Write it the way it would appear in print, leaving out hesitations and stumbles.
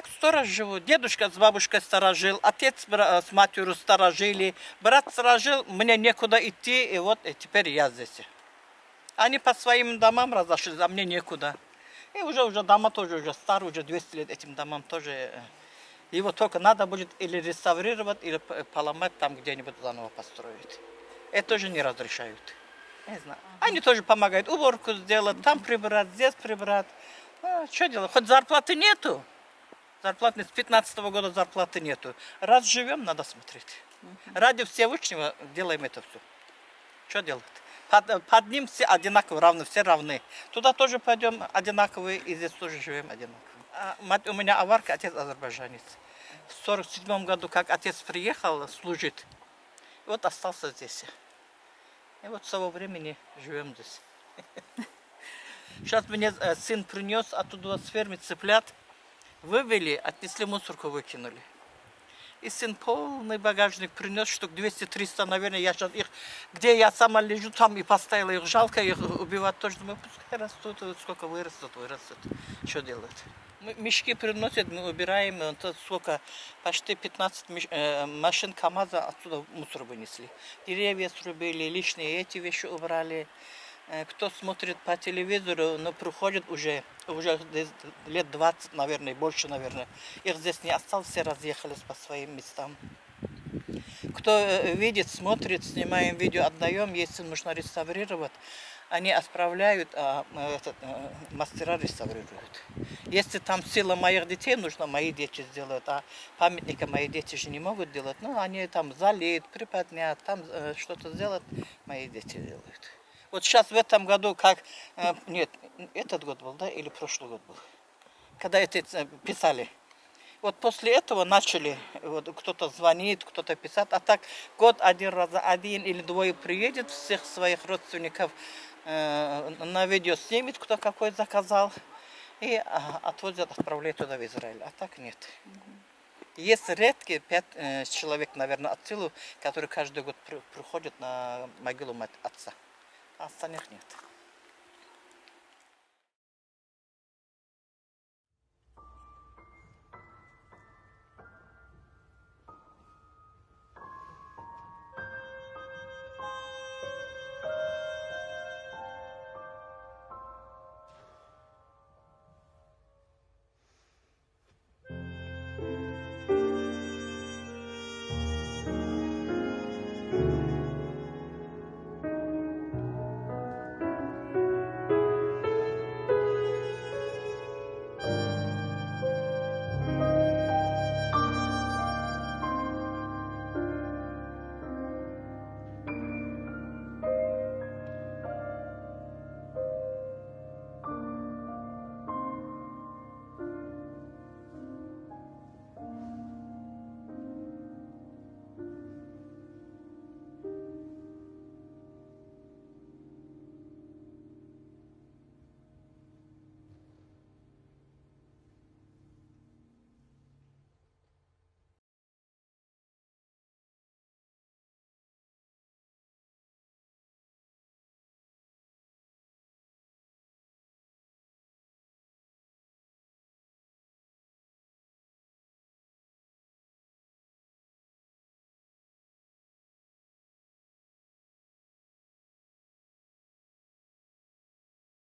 так сторож живут. Дедушка с бабушкой сторожил, отец с матерью сторожили, брат сторожил, мне некуда идти, и вот и теперь я здесь. Они по своим домам разошлись, а мне некуда. И уже дома тоже уже старые, уже 200 лет этим домам тоже. Его только надо будет или реставрировать, или поломать там где-нибудь заново построить. Это тоже не разрешают. Не знаю. Они тоже помогают уборку сделать, там прибрать, здесь прибрать. Что делать? Хоть зарплаты нету. Зарплаты с 15-го года зарплаты нету. Раз живем, надо смотреть. Ради Всевышнего делаем это все. Что делать? Под ним все одинаково равны, все равны. Туда тоже пойдем одинаковые, и здесь тоже живем одинаково. Мать у меня аварка, отец азербайджанец. В 47 году, как отец приехал служить, вот остался здесь. И вот с того времени живем здесь. Сейчас мне сын принес оттуда с фермы цыплят, вывели, отнесли мусорку, выкинули. И сын полный багажник принес, штук 200-300, наверное, я сейчас их, где я сама лежу, там и поставила их, жалко их убивать тоже. Думаю, пускай растут, сколько вырастут. Что делать? Мешки приносят, мы убираем, сколько, почти 15 машин КамАЗа отсюда мусор вынесли. Деревья срубили, лишние эти вещи убрали. Кто смотрит по телевизору, но приходит уже лет 20, наверное, больше, наверное. Их здесь не осталось, все разъехались по своим местам. Кто видит, смотрит, снимаем видео, отдаем, если нужно реставрировать, они отправляют, а мастера реставрируют. Если там сила моих детей нужно, мои дети сделают, а памятника мои дети же не могут делать, ну, они там залеют, приподнят, там что-то сделают, мои дети делают. Вот сейчас в этом году, нет, этот год был, да, или прошлый год был, когда это писали. Вот после этого начали, вот кто-то звонит, кто-то писать, а так год один или двое приедет, всех своих родственников на видео снимет, кто какой заказал, и отвозят, отправляют туда в Израиль, а так нет. Есть редкие 5 человек, наверное, от силы, которые каждый год приходят на могилу отца. А остальных нет.